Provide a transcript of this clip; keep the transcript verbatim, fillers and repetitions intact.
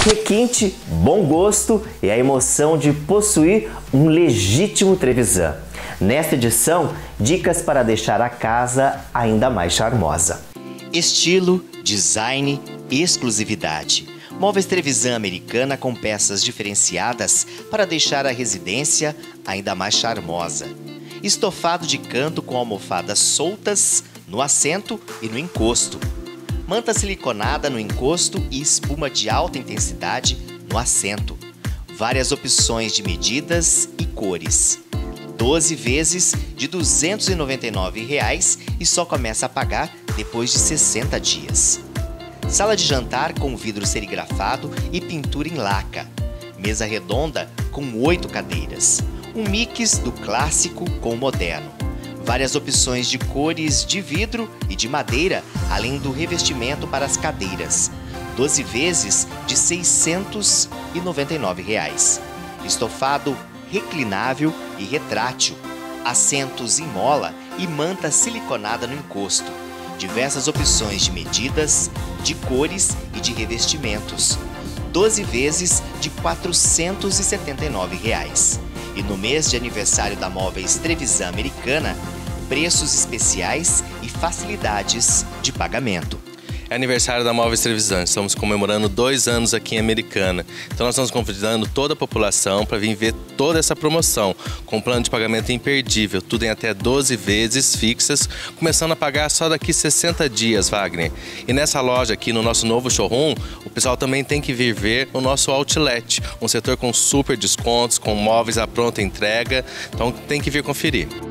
requinte, bom gosto e a emoção de possuir um legítimo Trevisan. Nesta edição, dicas para deixar a casa ainda mais charmosa. Estilo, design, exclusividade. Móveis Trevisan Americana com peças diferenciadas para deixar a residência ainda mais charmosa. Estofado de canto com almofadas soltas no assento e no encosto. Manta siliconada no encosto e espuma de alta intensidade no assento. Várias opções de medidas e cores. doze vezes de duzentos e noventa e nove reais e só começa a pagar depois de sessenta dias. Sala de jantar com vidro serigrafado e pintura em laca. Mesa redonda com oito cadeiras. Um mix do clássico com o moderno. Várias opções de cores de vidro e de madeira, além do revestimento para as cadeiras. doze vezes de seiscentos e noventa e nove reais. Estofado reclinável e retrátil. Assentos em mola e manta siliconada no encosto. Diversas opções de medidas, de cores e de revestimentos. doze vezes de quatrocentos e setenta e nove reais. E no mês de aniversário da Móveis Trevisan Americana, preços especiais e facilidades de pagamento. É aniversário da Móveis Trevisan, estamos comemorando dois anos aqui em Americana. Então nós estamos convidando toda a população para vir ver toda essa promoção, com um plano de pagamento imperdível, tudo em até doze vezes fixas, começando a pagar só daqui sessenta dias, Wagner. E nessa loja aqui, no nosso novo showroom, o pessoal também tem que vir ver o nosso outlet, um setor com super descontos, com móveis à pronta entrega, então tem que vir conferir.